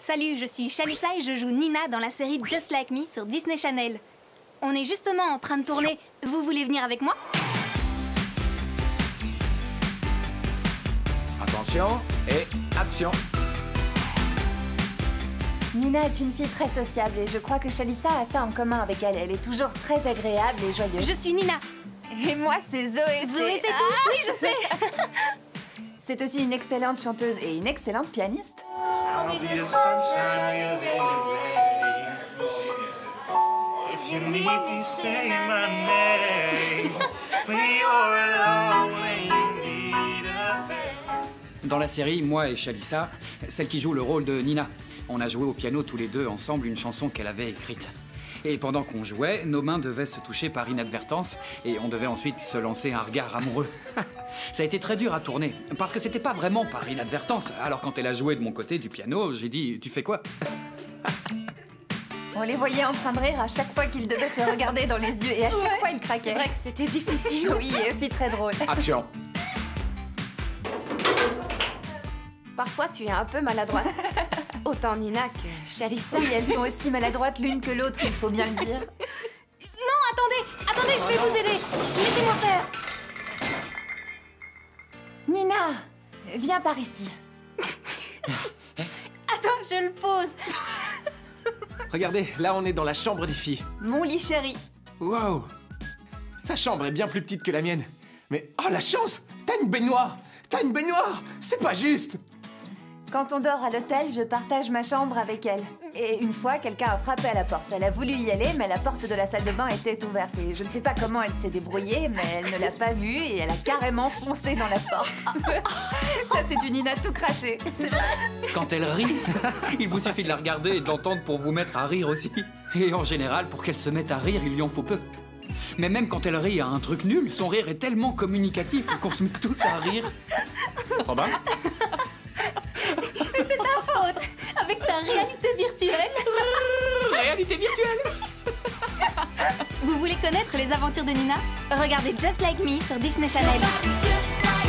Salut, je suis Chalissa et je joue Nina dans la série Just Like Me sur Disney Channel. On est justement en train de tourner. Vous voulez venir avec moi? Attention et action. Nina est une fille très sociable et je crois que Chalissa a ça en commun avec elle. Elle est toujours très agréable et joyeuse. Je suis Nina. Et moi, c'est Zoé. Zoé, c'est tout. Oui, je sais. C'est aussi une excellente chanteuse et une excellente pianiste. I'll be the sunshine of your rainy day. If you need me, say my name. When you're alone and you need a friend. Dans la série, moi et Chalissa, celle qui joue le rôle de Nina, on a joué au piano tous les deux ensemble une chanson qu'elle avait écrite. Et pendant qu'on jouait, nos mains devaient se toucher par inadvertance et on devait ensuite se lancer un regard amoureux. Ça a été très dur à tourner, parce que c'était pas vraiment par inadvertance. Alors quand elle a joué de mon côté du piano, j'ai dit « Tu fais quoi ?» On les voyait en train de rire à chaque fois qu'ils devaient se regarder dans les yeux et à chaque fois ils craquaient. C'est vrai que c'était difficile. Oui, et aussi très drôle. Action. Parfois, tu es un peu maladroite. Autant Nina que Chalissa. Oui, elles sont aussi maladroites l'une que l'autre, il faut bien le dire. Non, attendez, je vais vous aider. Laissez-moi faire. Nina, viens par ici. Attends, je le pose. Regardez, là on est dans la chambre des filles. Mon lit chéri. Wow. Ta chambre est bien plus petite que la mienne. Mais oh la chance, t'as une baignoire. T'as une baignoire. C'est pas juste. Quand on dort à l'hôtel, je partage ma chambre avec elle. Et une fois, quelqu'un a frappé à la porte. Elle a voulu y aller, mais la porte de la salle de bain était ouverte. Et je ne sais pas comment elle s'est débrouillée, mais elle ne l'a pas vue et elle a carrément foncé dans la porte. Ça, c'est une Nina tout craché. Quand elle rit, il vous suffit de la regarder et de l'entendre pour vous mettre à rire aussi. Et en général, pour qu'elle se mette à rire, il lui en faut peu. Mais même quand elle rit à un truc nul, son rire est tellement communicatif qu'on se met tous à rire. Robin? Mais c'est ta faute. Avec ta réalité virtuelle. Réalité virtuelle. Vous voulez connaître les aventures de Nina? Regardez Just Like Me sur Disney Channel. Just like